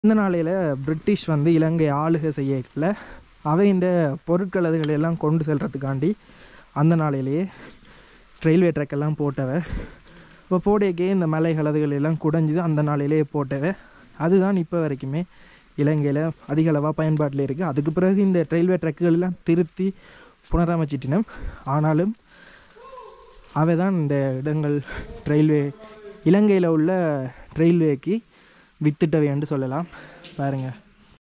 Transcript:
இந்த நாளையில் பிரிட்டிஷ் வந்து இலங்கை ஆளுகை செய்யல அவை இந்த பொருட்கள் அதுகளெல்லாம் கொண்டு செல்கிறதுக்காண்டி அந்த நாளையிலேயே ரயில்வே ட்ராக்கெல்லாம் போட்டவை. இப்போ போடைக்கே இந்த மலைகள் அதுகள் எல்லாம் குடைஞ்சிது அந்த நாளையிலேயே போட்டவை. அதுதான் இப்போ வரைக்குமே இலங்கையில் அதிக அளவாக பயன்பாட்டில் இருக்குது. அதுக்கு பிறகு இந்த ரயில்வே ட்ராக்குகள் எல்லாம் திருத்தி புனரமைச்சிட்டினோம். ஆனாலும் அவை தான் இந்த இடங்கள் ரயில்வே இலங்கையில் உள்ள ரயில்வேக்கு வித்துட்டவை என்று சொல்லலாம். பாருங்கள்.